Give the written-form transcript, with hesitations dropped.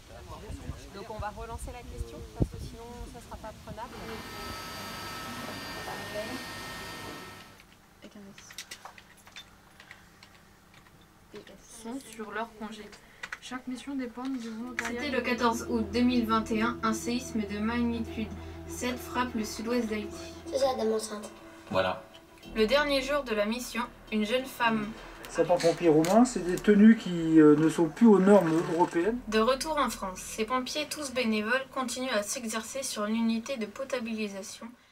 Donc on va relancer la question parce que sinon ça ne sera pas prenable. Sont sur leur congé. Chaque mission dépend du volontariat. C'était le 14 août 2021, un séisme de magnitude 7 frappe le sud-ouest d'Haïti. C'est ça, dame enceinte. Voilà. Le dernier jour de la mission, une jeune femme, Sapeurs-pompiers roumains, c'est des tenues qui ne sont plus aux normes européennes. de retour en France. Ces pompiers, tous bénévoles, continuent à s'exercer sur une unité de potabilisation